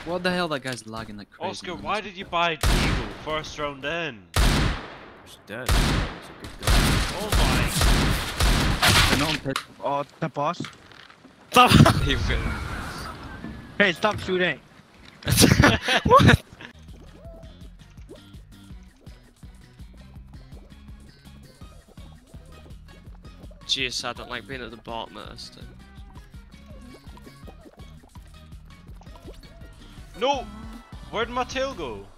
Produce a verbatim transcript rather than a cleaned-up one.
What the hell? That guy's lagging like crazy. Oscar, man. why did you buy Deagle first round in? He's dead. He's a good guy. Oh my. They're not on pit. Oh, the boss. Stop! Hey, stop shooting. What? Jeez, I don't like being at the bottom of this thing. No! Where'd my tail go?